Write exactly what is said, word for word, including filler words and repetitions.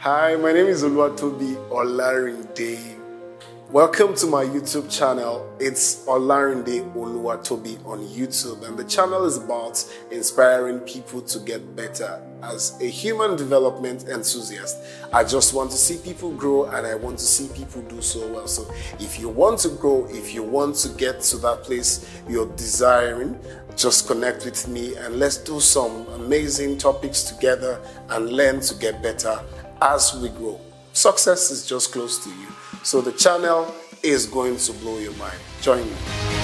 Hi, my name is Oluwatobi Olarinde. Welcome to my YouTube channel. It's Olarinde Oluwatobi on YouTube, and the channel is about inspiring people to get better. As a human development enthusiast, I just want to see people grow, and I want to see people do so well. So if you want to grow, if you want to get to that place you're desiring, just connect with me and let's do some amazing topics together and learn to get better as we grow. Success is just close to you. So the channel is going to blow your mind. Join me.